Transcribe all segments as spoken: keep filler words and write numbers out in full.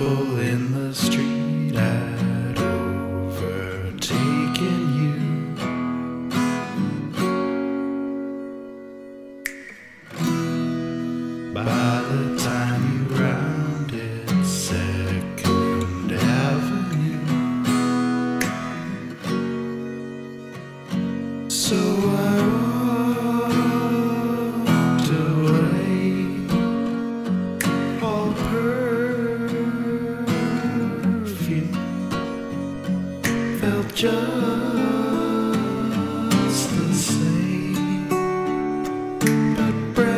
people in the street had overtaken you. By the time you rounded Second Avenue, so I walked away, all perfume felt just the same, but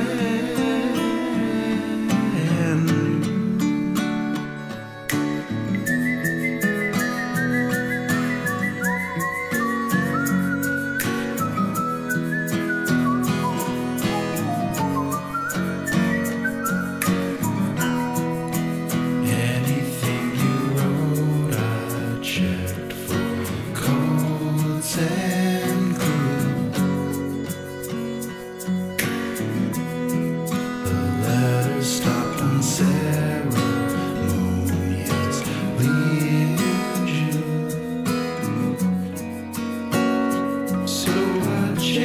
brand new. Anything you wrote, I checked for codes and glue. The letters stopped on ceremonies, leaving June. So I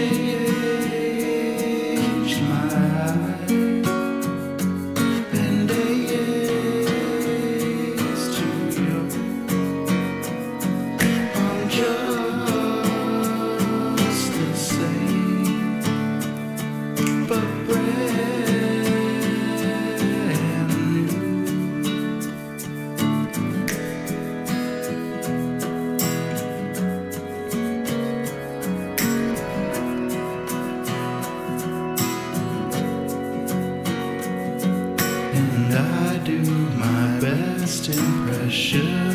changed my eyes and days to you. I'm just the same, but brand new. And I do my best impression